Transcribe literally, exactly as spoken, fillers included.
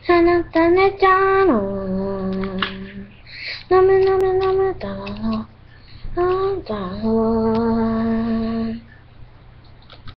あなた寝ちゃうの。飲む飲む飲むだろう。あんたを